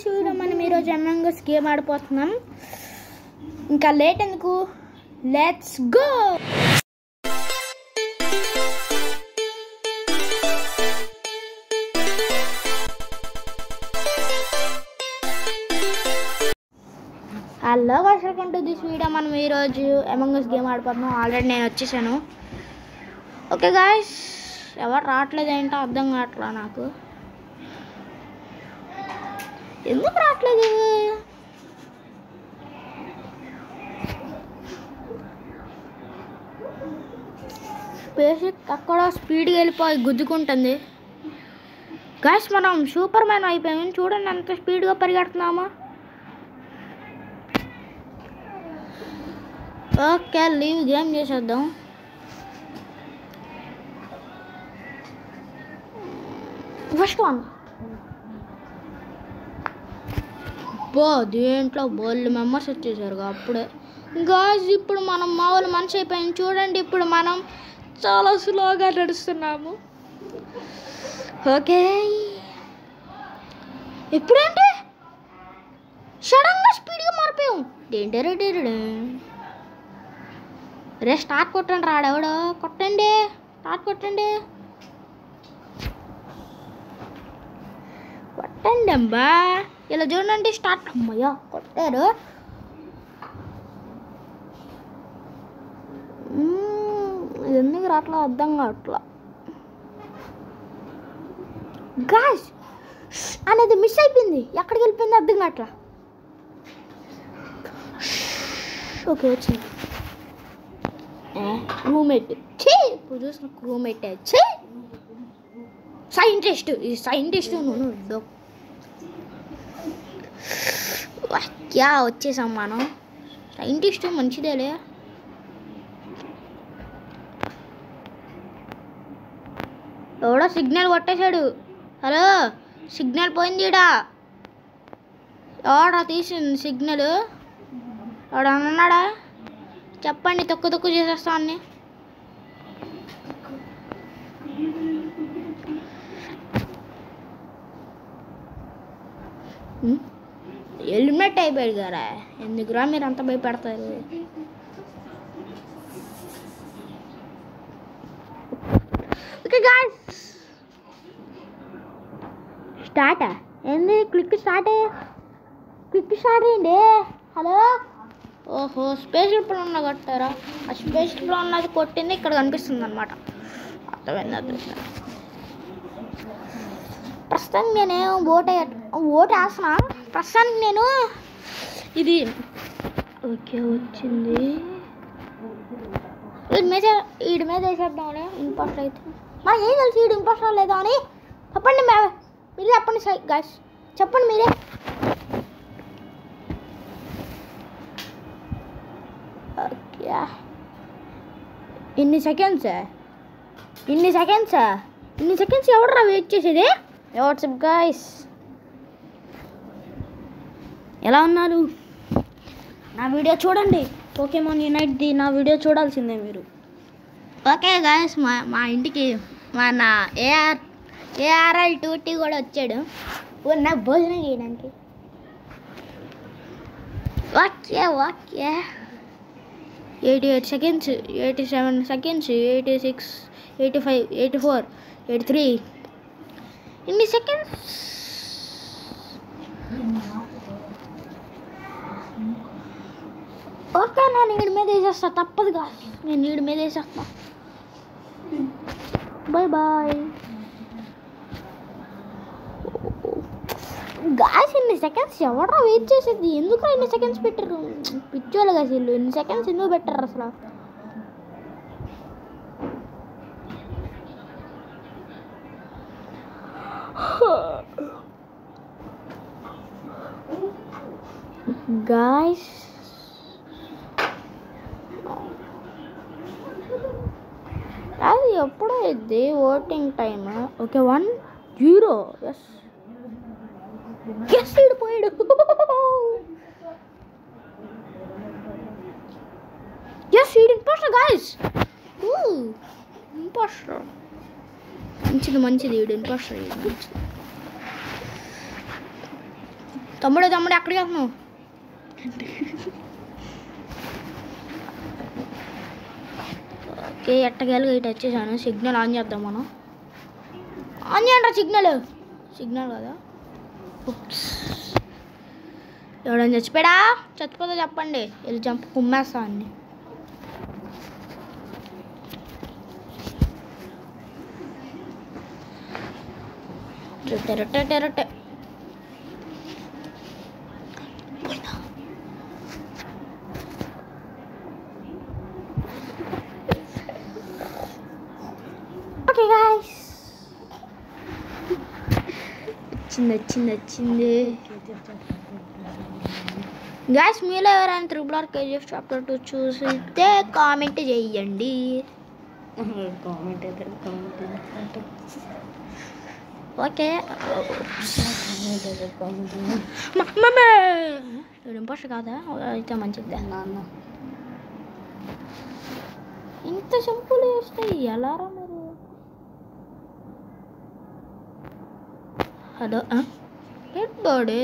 This video మనం ఈరోజు among us game ఆడిపోతున్నాం. ఇంకా లేట్ ఎందుకు, let's go. Hello guys, welcome to this video. మనం ఈరోజు అమంగ్ us గేమ్ ఆడిపోతున్నాం. ఆల్రెడీ నేను వచ్చేసాను. ఓకే గాయస్, ఎవరు రావట్లేదు ఏంటో అర్థం కావట్లా నాకు. ఎందుకు రావట్లేదు? బేసిక్ అక్కడ స్పీడ్గా వెళ్ళిపోయి గుద్దుకుంటుంది. గాయస్, మనం సూపర్ మ్యాన్ అయిపోయాము. చూడండి ఎంత స్పీడ్గా పరిగెడుతున్నామా. ఓకే, లీవ్ గేమ్ చేసేద్దాం. First one. దీంట్లో బోల్డ్ మెంబర్స్ వచ్చేసారు అప్పుడే. గాయ్స్, ఇప్పుడు మనం మామూలు మనిషి అయిపోయాం. చూడండి, ఇప్పుడు మనం చాలా స్లోగా నడుస్తున్నాము. ఓకే, ఇప్పుడేంటి సడన్గా స్పీడ్గా మారిపోయాం. రే స్టార్ట్ కొట్టండి, రాడెవడో కొట్టండి, స్టార్ట్ కొట్టండి కొట్టండి అమ్మా. ఇలా చూడండి, స్టార్ట్. అమ్మయ్యా, కొట్టారు. ఇది ఎందుకు రాట్లా అర్థం కావట్లా. గాయ్స్ అనేది మిస్ అయిపోయింది. ఎక్కడికి వెళ్ళిపోయింది అర్థం కావట్లా. ఓకే, వచ్చింది. రూమ్మేట్ ఇప్పుడు చూసిన రూమ్మేట్ సైంటిస్ట్. ఈ సైంటిస్ట్ వాక్యా వచ్చేసాం మనం. సైంటిస్ట్ మంచిదేలే. ఎవడో సిగ్నల్ కొట్టేశాడు. హలో, సిగ్నల్ పోయిందిడా. ఎవడా తీసింది సిగ్నల్? ఎవడ అన్నాడా? చెప్పండి, తక్కువ తక్కువ చేసేస్తా అన్ని. హెల్మెట్ అయిపోయాడు కదా, ఎందుకురా మీరు అంత భయపడతారు? Okay guys, start. ఏంది క్లిక్ స్టార్ట్? క్లిక్ స్టార్ట్ అయ్యండి. హలో, ఓహో, స్పేషల్ ప్లాన్ ఉన్న కొట్టారా? ఆ స్పేషల్ ప్లాన్ ఉన్నది కొట్టింది ఇక్కడ కనిపిస్తుంది అనమాట. అర్థమైంది. ప్రస్తుతం నేను ఓటు వేస్తున్నా. ప్రస్తుతానికి నేను ఇది ఓకే వచ్చింది. వీడి మీద వేసేద్దామని. ఇంపాస్టర్ అయితే మరి ఏం తెలుసు వీడు ఇంపాస్టర్ లేదా అని. చెప్పండి మీరే, చెప్పండి గాయ్స్, చెప్పండి మీరే. ఓకే, ఇన్ని సెకండ్స్ ఎవడరా వెయిట్ చేసేది? వాట్సాప్ గాయ్స్, ఎలా ఉన్నారు? నా వీడియో చూడండి. పోకేమాన్ యునైట్ది నా వీడియో చూడాల్సిందే మీరు. ఓకే గాయ్స్, మా ఇంటికి మన ARL2T కూడా వచ్చాడు నాకు భోజనం చేయడానికి. Okay 88 seconds, 87 seconds, 86, 85, 84, 83. ఇన్ని సెకండ్స్. ఓకే, నేను వీడి మీద వేసేస్తా. తప్పదుగా, నేను వీడి మీద వేసేస్తా. Bye bye guys. ఇన్ని సెకండ్స్ ఎవడరా వెయిట్ చేసేది? ఎందుకు ఇన్ని సెకండ్స్ పెట్టారు? పిచ్చోళ్ళు గాయ్స్, వీళ్ళు ఇన్ని సెకండ్స్ ఎందుకు పెట్టారు అసలు? గాయ్స్, అది ఎప్పుడో ఇది ఓటింగ్ టైమ్. ఓకే, 1-0. ఎస్ పోయాడు. Yes, impostor guys. ఇంపాస్టర్ మంచిది, వీడు ఇంపాస్టర్. తమ్ముడు ఎక్కడికి వెళ్తున్నావు? ఓకే ఎట్టగేలుగా ఇటు వచ్చేసాను. సిగ్నల్ ఆన్ చేద్దాం మనం. ఆన్ చేయండి సిగ్నల్ కదా. ఎవడైనా చచ్చిపోతే చెప్పండి, వెళ్ళి చంప కుమ్మేస్తా అన్ని. రొట్టె ఓకే గాయ్స్, వచ్చింది గాయ్స్. మీలో ఎవరైనా RRR KGF Chapter 2 చూసితే కామెంట్ చేయండి. ఓకే ఇంపోస్ట్ కాదా అయితే మంచిది. నాన్న ఇంత సింపుల్ వేస్తాయి ఎలారా మీరు? Hello dead body.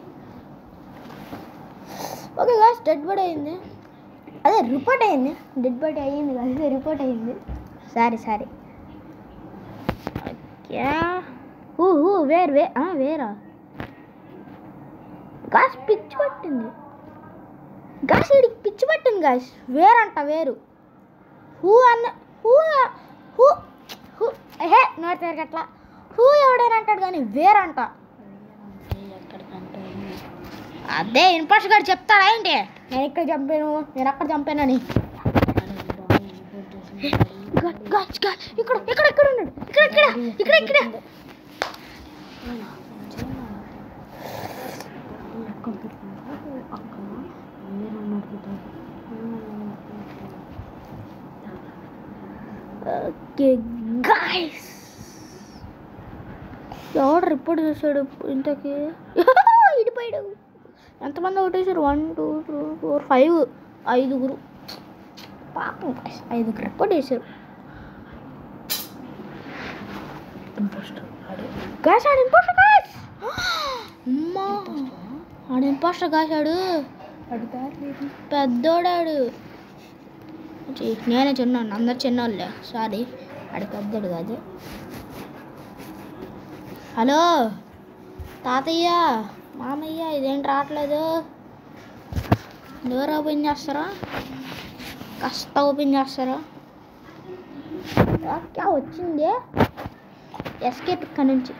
Okay guys, dead body అయింది. అదే రిపోర్ట్ అయింది. డెడ్ బాడీ అయ్యింది కదా, రిపోర్ట్ అయింది. Sorry okay. వేరా గాస్ పిచ్చి పట్టింది. వీడికి పిచ్చి పట్టింది గాస్. వేరు హూ నోటి తిరగట్లా. హూ ఎవడైనా అంటాడు కానీ వేరంట. అదే ఇన్పాస్ట్ గారు చెప్తాడా ఏంటి? నేను ఇక్కడ చంపాను, నేను అక్కడ చంపానని. ఇక్కడ ఉన్నాడు. ఇక్కడ ఓకే గాయ్స్, ఎవడు రిపోర్ట్ చేశాడు ఇంతకీ? ఇడిపోయాడు. ఎంతమంది ఒకటేసారు? 1 2 3 4 5 5గురు. పాపం 5గురు రిపోర్ట్ చేశారు. ఆడు ఇంపోస్టర్ కాశాడు. పెద్దోడాడు. నేనే చిన్నాను, అందరు చిన్నోళ్ళే. సారీ, ఆడు పెద్దోడు కాదు. హలో తాతయ్య, మామయ్య, ఇదేంటి రావట్లేదు? డోర్ ఓపెన్ చేస్తారా? కాస్త ఓపెన్ చేస్తారా? ఓకే వచ్చింది. ఎస్కేప్ ఇక్కడ నుంచి.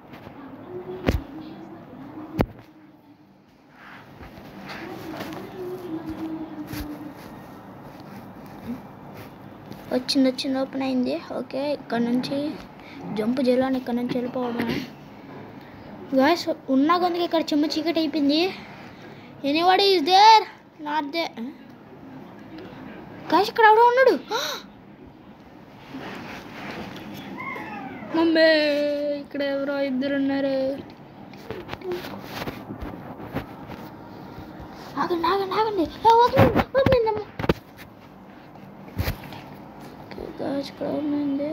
వచ్చింది ఓపెన్ అయింది. ఓకే ఇక్కడ నుంచి జంప్ చేయాలని, ఇక్కడ నుంచి వెళ్ళిపోవడం. గాయ్స్ ఉన్నా కొందుకు ఇక్కడ చిమ్మ చీకటి అయిపోయింది. Anybody is there? Not they. Guys ఇక్కడ ఎవడో ఉన్నాడు. మమ్మీ ఇక్కడ ఎవరో ఇద్దరు ఉన్నారు. ఆగండి. ఓపెన్ గాయ్స్ ఇక్కడ ఉంది.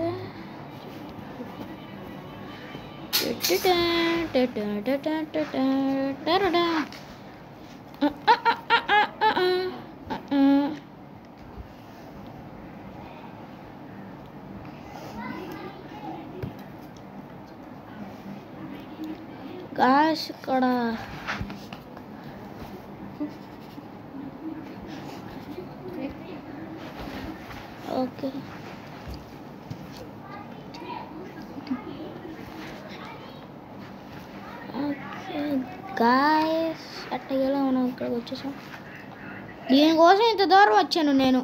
గాయ్స్ ఇక్కడ ఓకే గాయ్స్ అట్టగేలా మనం ఇక్కడికి వచ్చేసాం. దీనికోసం ఇంత దూరం వచ్చాను నేను.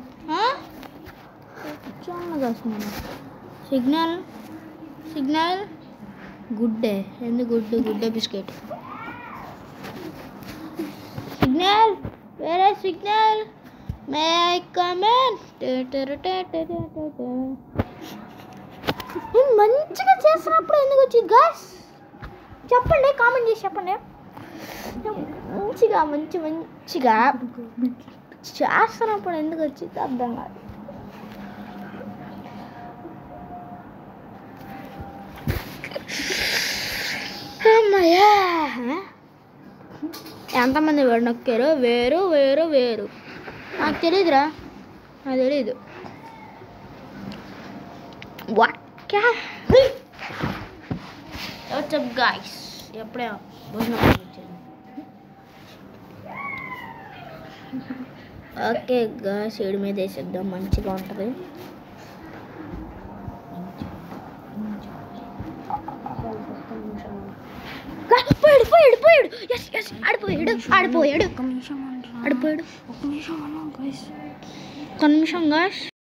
గాయ్స్ నేను సిగ్నల్ గుడ్డే. ఎందుకు గుడ్డే బిస్కెట్. సిగ్నల్, వేరే signal, may I come in? నేను మంచిగా చేస్తున్నప్పుడు ఎందుకు వచ్చింది గాయ్స్? చెప్పండి, కామెంట్ చేసి చెప్పండి. మంచిగా చేస్తున్నప్పుడు ఎందుకు వచ్చింది అర్థం కాదు. అమ్మయ్యా ఎంతమంది నొక్కారు? వేరు వేరు వేరు. నాకు తెలీదురా, నాకు తెలీదు. వాట్సప్ గాయ్స్, ఎప్పుడే భోజనం వచ్చాను. ఓకే గాయ్స్, ఏడు మీద వేసేద్దాం, మంచిగా ఉంటుంది. పోయాడు పోయాడు పోయాడు. ఎస్ ఎస్, ఆడిపోయాడు ఆడిపోయాడు. ఒక నిమిషం గాయ్స్.